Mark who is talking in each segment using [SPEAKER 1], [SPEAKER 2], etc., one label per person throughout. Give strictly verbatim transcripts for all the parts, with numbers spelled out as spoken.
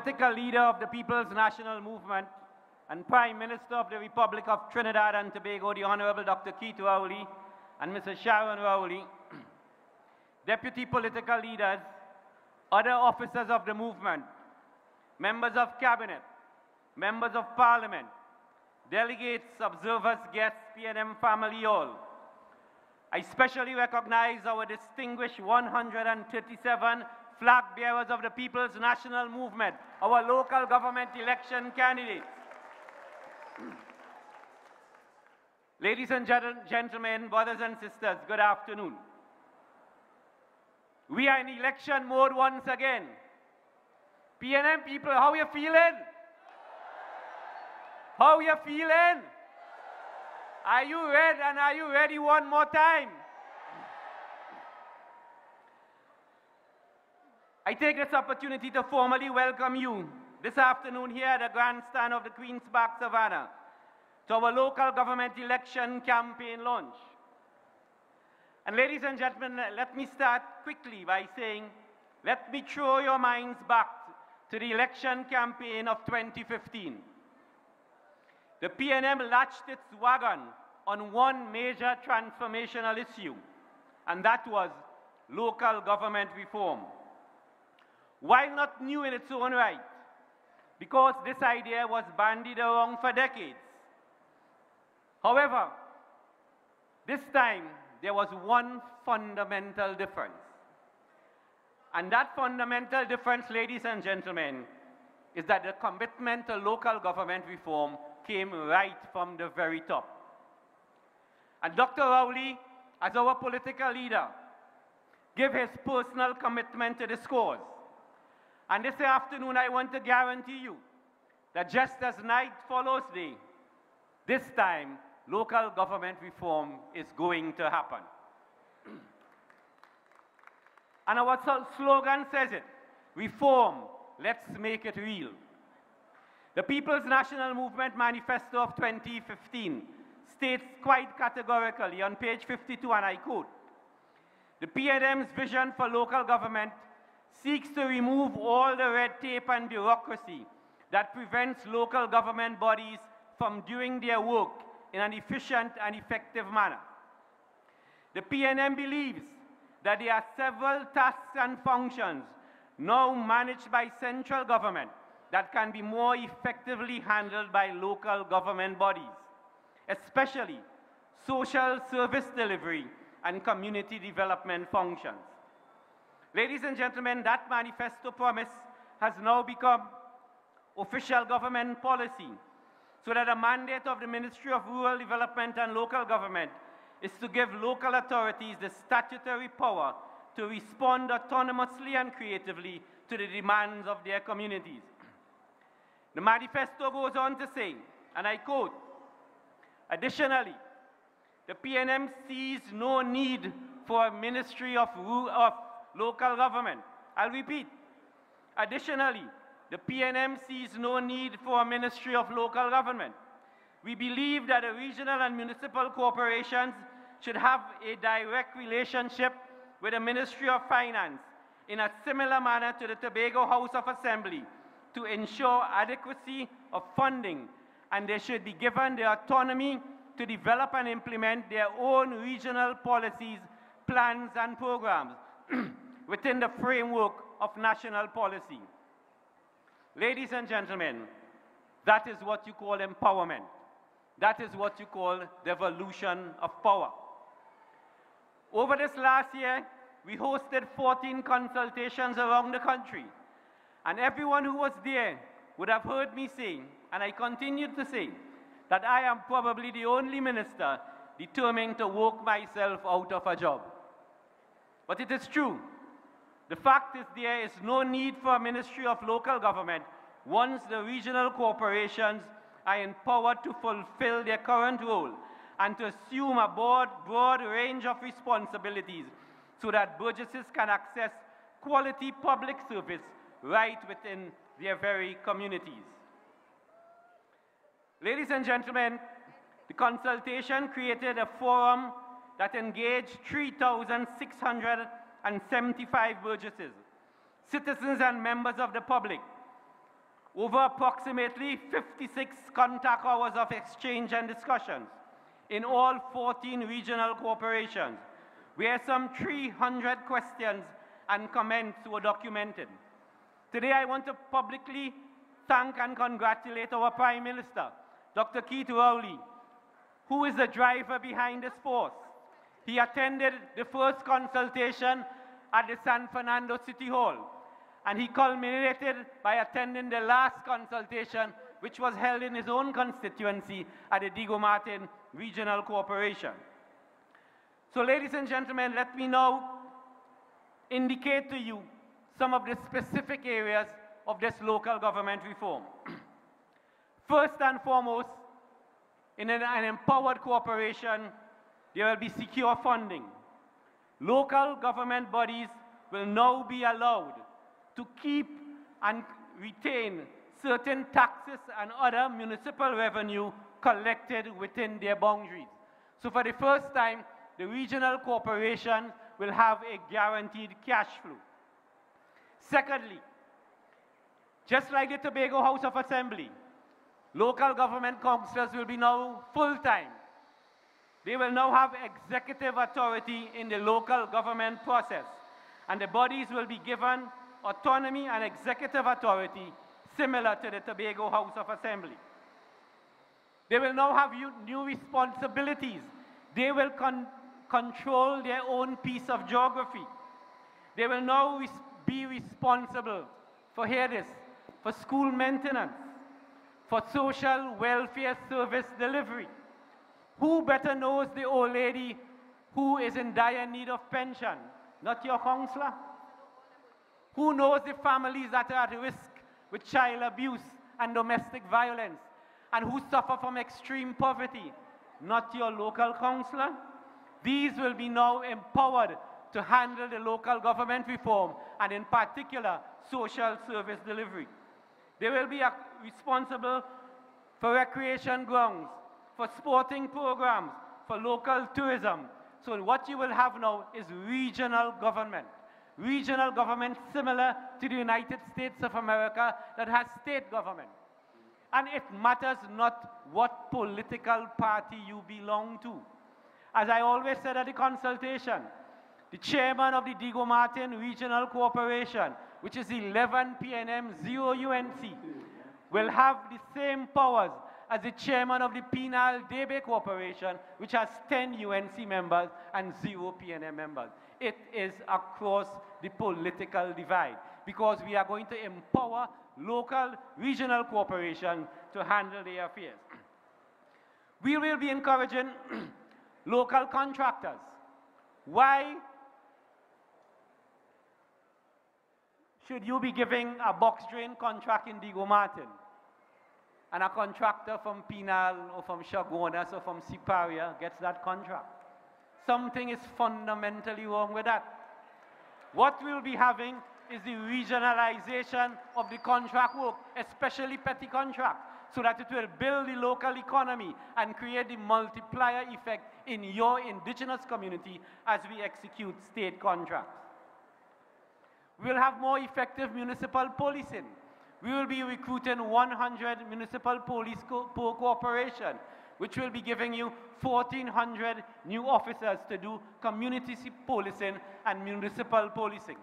[SPEAKER 1] political leader of the People's National Movement and Prime Minister of the Republic of Trinidad and Tobago, the Honorable Doctor Keith Rowley, and Missus Sharon Rowley, deputy political leaders, other officers of the movement, members of cabinet, members of parliament, delegates, observers, guests, P N M family all. I specially recognize our distinguished one hundred thirty-seven flag bearers of the People's National Movement, our local government election candidates. Ladies and gentlemen, brothers and sisters, good afternoon. We are in election mode once again. P N M people, how are you feeling? How are you feeling? Are you ready and are you ready one more time? I take this opportunity to formally welcome you this afternoon here at the grandstand of the Queen's Park Savannah to our local government election campaign launch. And ladies and gentlemen, let me start quickly by saying, let me throw your minds back to the election campaign of twenty fifteen. The P N M latched its wagon on one major transformational issue, and that was local government reform. While not new in its own right, because this idea was bandied around for decades. However, this time there was one fundamental difference. And that fundamental difference, ladies and gentlemen, is that the commitment to local government reform came right from the very top. And Doctor Rowley, as our political leader, gave his personal commitment to this cause. And this afternoon, I want to guarantee you that just as night follows day, this time, local government reform is going to happen. And our slogan says it, reform, let's make it real. The People's National Movement Manifesto of twenty fifteen states quite categorically on page fifty-two, and I quote, the P N M's vision for local government seeks to remove all the red tape and bureaucracy that prevents local government bodies from doing their work in an efficient and effective manner. The P N M believes that there are several tasks and functions now managed by central government that can be more effectively handled by local government bodies, especially social service delivery and community development functions. Ladies and gentlemen, that manifesto promise has now become official government policy, so that the mandate of the Ministry of Rural Development and Local Government is to give local authorities the statutory power to respond autonomously and creatively to the demands of their communities. The manifesto goes on to say, and I quote, additionally, the P N M sees no need for a Ministry of, of Local Government. I'll repeat. Additionally, the P N M sees no need for a Ministry of Local Government. We believe that the regional and municipal corporations should have a direct relationship with the Ministry of Finance in a similar manner to the Tobago House of Assembly to ensure adequacy of funding, and they should be given the autonomy to develop and implement their own regional policies, plans, and programs within the framework of national policy. Ladies and gentlemen, that is what you call empowerment. That is what you call devolution of power. Over this last year, we hosted fourteen consultations around the country, and everyone who was there would have heard me say, and I continue to say, that I am probably the only minister determined to work myself out of a job. But it is true. The fact is there is no need for a Ministry of Local Government once the regional corporations are empowered to fulfill their current role and to assume a broad, broad range of responsibilities so that burgesses can access quality public service right within their very communities. Ladies and gentlemen, the consultation created a forum that engaged three thousand six hundred seventy-five burgesses, citizens and members of the public, over approximately fifty-six contact hours of exchange and discussions in all fourteen regional corporations, where some three hundred questions and comments were documented. Today, I want to publicly thank and congratulate our Prime Minister, Doctor Keith Rowley, who is the driver behind this force. He attended the first consultation at the San Fernando City Hall, and he culminated by attending the last consultation, which was held in his own constituency at the Diego Martin Regional Corporation. So, ladies and gentlemen, let me now indicate to you some of the specific areas of this local government reform. First and foremost, in an, an empowered corporation, there will be secure funding. Local government bodies will now be allowed to keep and retain certain taxes and other municipal revenue collected within their boundaries. So for the first time, the regional corporations will have a guaranteed cash flow. Secondly, just like the Tobago House of Assembly, local government councillors will be now full-time. They will now have executive authority in the local government process, and the bodies will be given autonomy and executive authority similar to the Tobago House of Assembly. They will now have new responsibilities. They will con control their own piece of geography. They will now res be responsible for, hear this, for school maintenance, for social welfare service delivery. Who better knows the old lady who is in dire need of pension? Not your councillor? Who knows the families that are at risk with child abuse and domestic violence, and who suffer from extreme poverty? Not your local councillor? These will be now empowered to handle the local government reform, and in particular, social service delivery. They will be responsible for recreation grounds, for sporting programs, for local tourism. So what you will have now is regional government. Regional government similar to the United States of America that has state government. And it matters not what political party you belong to. As I always said at the consultation, the chairman of the Diego Martin Regional Corporation, which is eleven P N M zero U N C, will have the same powers as the chairman of the Penal Debe Corporation, which has ten U N C members and zero P N M members. It is across the political divide, because we are going to empower local regional corporations to handle their affairs. We will be encouraging local contractors. Why should you be giving a box drain contract in Diego Martin, and a contractor from Penal or from Chaguanas or from Siparia gets that contract? Something is fundamentally wrong with that. What we'll be having is the regionalization of the contract work, especially petty contract, so that it will build the local economy and create the multiplier effect in your indigenous community as we execute state contracts. We'll have more effective municipal policing. We will be recruiting one hundred municipal police co per corporation, which will be giving you fourteen hundred new officers to do community policing and municipal policing.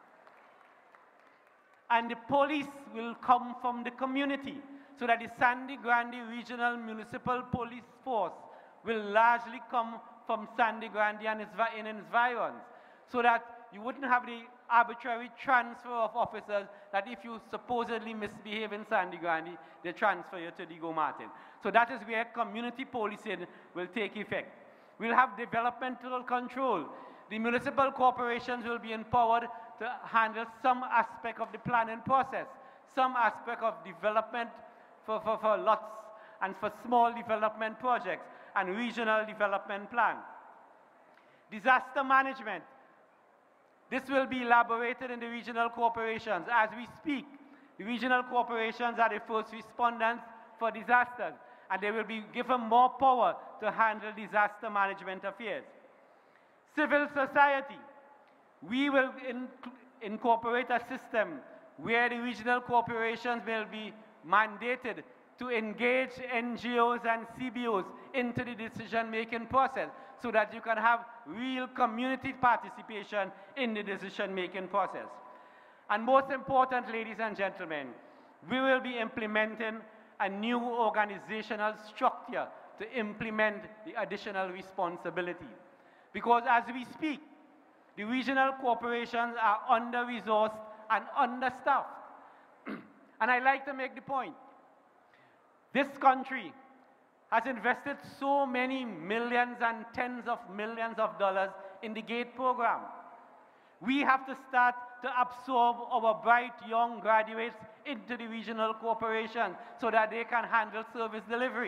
[SPEAKER 1] And the police will come from the community, so that the Sangre Grande Regional Municipal Police Force will largely come from Sangre Grande and its environs, so that you wouldn't have the arbitrary transfer of officers that if you supposedly misbehave in Sangre Grande, they transfer you to Diego Martin. So that is where community policing will take effect. We'll have developmental control. The municipal corporations will be empowered to handle some aspect of the planning process, some aspect of development for, for, for lots and for small development projects and regional development plan. Disaster management. This will be elaborated in the regional corporations. As we speak, the regional corporations are the first respondents for disasters, and they will be given more power to handle disaster management affairs. Civil society. We will in incorporate a system where the regional corporations will be mandated to engage N G Os and C B Os into the decision-making process so that you can have real community participation in the decision-making process. And most important, ladies and gentlemen, we will be implementing a new organizational structure to implement the additional responsibility. Because as we speak, the regional corporations are under-resourced and understaffed. And I like to make the point. This country has invested so many millions and tens of millions of dollars in the GATE program. We have to start to absorb our bright young graduates into the regional corporation so that they can handle service delivery.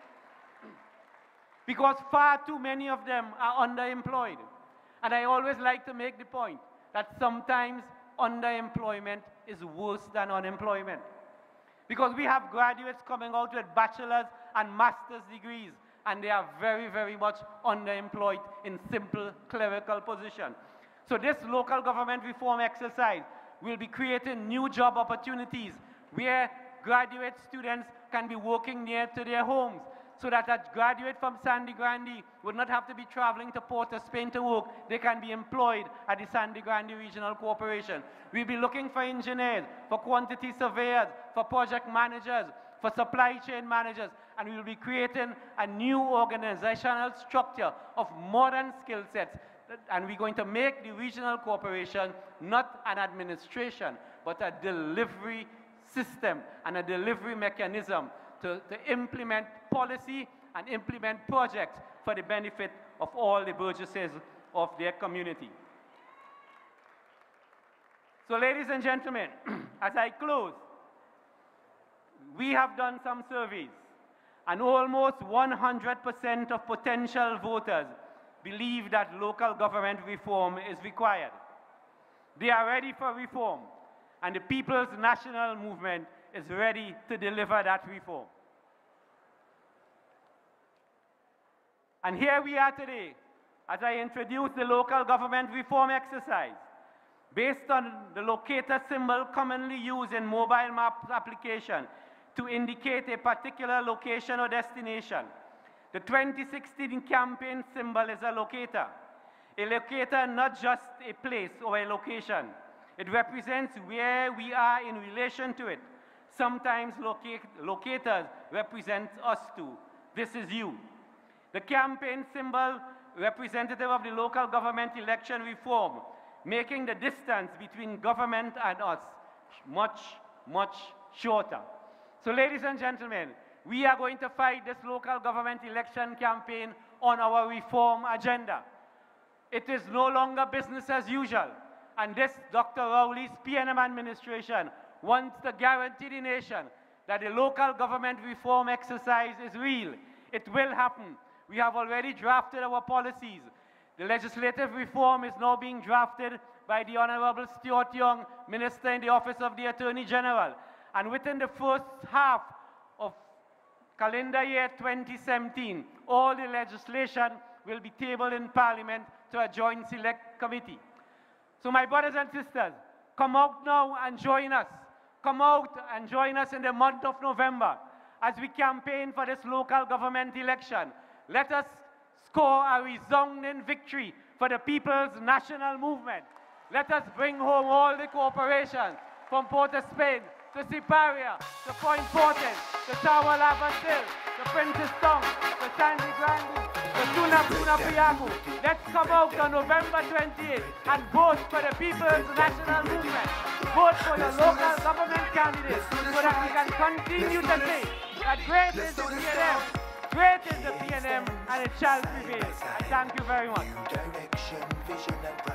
[SPEAKER 1] Because far too many of them are underemployed. And I always like to make the point that sometimes underemployment is worse than unemployment. Because we have graduates coming out with bachelor's and master's degrees, and they are very, very much underemployed in simple clerical positions. So this local government reform exercise will be creating new job opportunities where graduate students can be working near to their homes, so that a graduate from Sangre Grande would not have to be traveling to Port of Spain to work. They can be employed at the Sangre Grande Regional Corporation. We'll be looking for engineers, for quantity surveyors, for project managers, for supply chain managers, and we'll be creating a new organizational structure of modern skill sets. And we're going to make the regional corporation not an administration, but a delivery system and a delivery mechanism to, to implement policy and implement projects for the benefit of all the burgesses of their community. So ladies and gentlemen, as I close, we have done some surveys, and almost one hundred percent of potential voters believe that local government reform is required. They are ready for reform, and the People's National Movement is ready to deliver that reform. And here we are today, as I introduce the local government reform exercise, based on the locator symbol commonly used in mobile map application to indicate a particular location or destination. The twenty sixteen campaign symbol is a locator. A locator, not just a place or a location. It represents where we are in relation to it. Sometimes loca locators represent us too. This is you. The campaign symbol, representative of the local government election reform, making the distance between government and us much, much shorter. So ladies and gentlemen, we are going to fight this local government election campaign on our reform agenda. It is no longer business as usual. And this Doctor Rowley's P N M administration wants to guarantee the nation that the local government reform exercise is real. It will happen. We have already drafted our policies. The legislative reform is now being drafted by the Honorable Stuart Young, Minister in the Office of the Attorney General. And within the first half of calendar year twenty seventeen, all the legislation will be tabled in Parliament to a joint select committee. So my brothers and sisters, come out now and join us. Come out and join us in the month of November as we campaign for this local government election. Let us score a resounding victory for the People's National Movement. Let us bring home all the corporations from Port of Spain to Siparia, to Point Portage, to Tower Lavasil, to Princess Town, to Sangre Grande, to Tuna Puna Piaku. Let's come out on November twenty-eighth and vote for the People's National Movement. Vote for your local government candidates so that we can continue to say that great is the P N M, great is the P N M, and it shall prevail. And thank you very much.